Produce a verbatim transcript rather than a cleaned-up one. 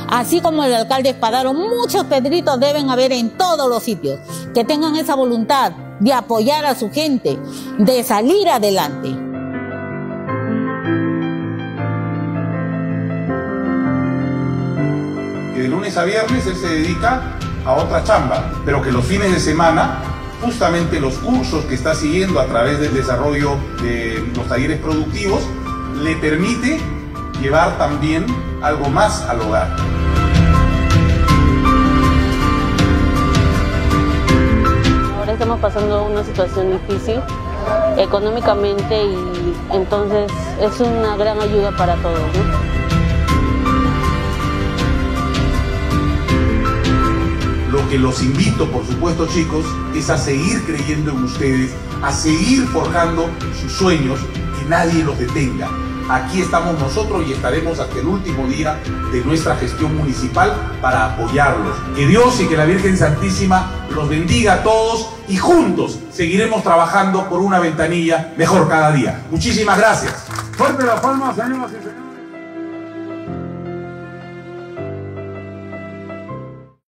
Así como el alcalde Espadaro, muchos Pedritos deben haber en todos los sitios, que tengan esa voluntad de apoyar a su gente, de salir adelante. Que de lunes a viernes él se dedica a otra chamba, pero que los fines de semana, justamente los cursos que está siguiendo a través del desarrollo de los talleres productivos, le permite llevar también algo más al hogar. Ahora estamos pasando una situación difícil económicamente y entonces es una gran ayuda para todos, ¿no? Lo que los invito, por supuesto, chicos, es a seguir creyendo en ustedes, a seguir forjando sus sueños, que nadie los detenga. Aquí estamos nosotros y estaremos hasta el último día de nuestra gestión municipal para apoyarlos. Que Dios y que la Virgen Santísima los bendiga a todos y juntos seguiremos trabajando por una ventanilla mejor cada día. Muchísimas gracias. Fuerte las palmas, señoras y señores.